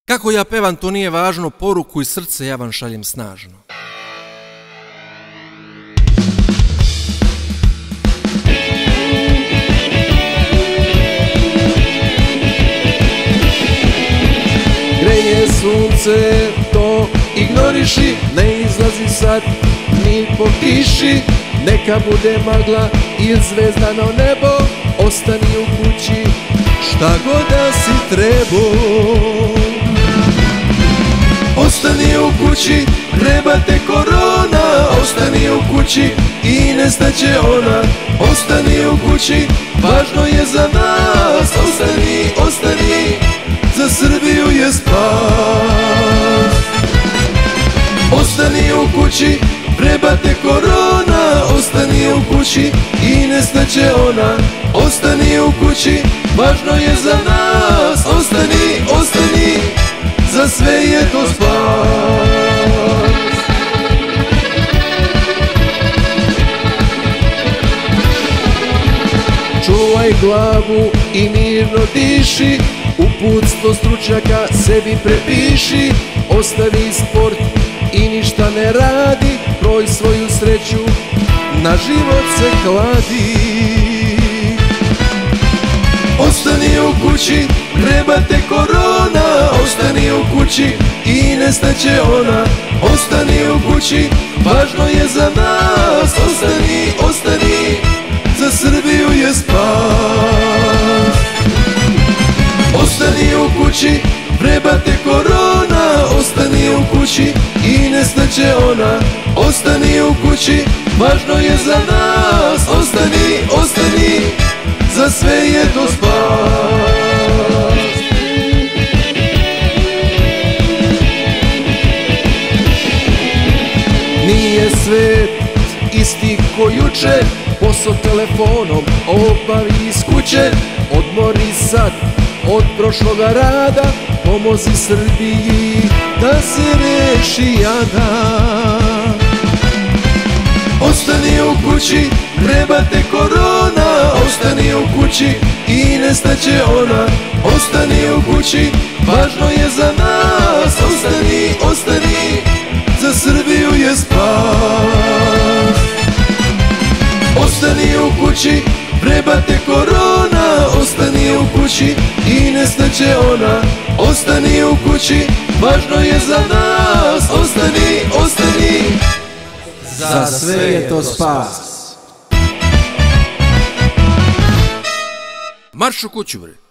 Kako ja pevam, to nije važno, poruku iz srca ja vam šaljem snažno. Greje sunce, to ignoriši, ne izlazi sad ni po kiši. Neka bude magla ili zvezdano nebo, ostani u kući, šta god da si trebao. Ostani u kući, treba te korona, ostani u kući i nestaće ona. Ostani u kući, važno je za nas, ostani, ostani, za Srbiju je spas. Ostani u kući, treba te korona, ostani u kući i nestaće ona. Ostani u kući, važno je za nas, ostani, ostani, za sve je to spas. Čuvaj glavu i mirno diši, uputstvo stručnjaka sebi prepiši. Ostavi sport i ništa ne radi, broj svoju sreću, na život se kladi. Ostani u kući, treba te korona, ostani u kući i nestaće ona. Ostani u kući, važno je za nas, ostani, ostani, za Srbiju je spas. Ostani u kući, treba te korona, ostani u kući i nestaće ona. Ostani u kući, važno je za nas, ostani, ostani, za sve je to spas. Nije svet isti ko juče, posao telefonom obavi iz kuće. Odmori sad od prošloga rada, pomozi Srbiji da se reši jada. Ostani u kući, treba te korona, ostani u kući i nestaće ona. Ostani u kući, važno je za nas, ostani, ostani, za Srbiju je spas. Ostani u kući, treba te korona, ostani u kući i nestaće ona. Ostani u kući, važno je za nas, ostani, ostani, za sve je to spas. Marš u kuću, bre.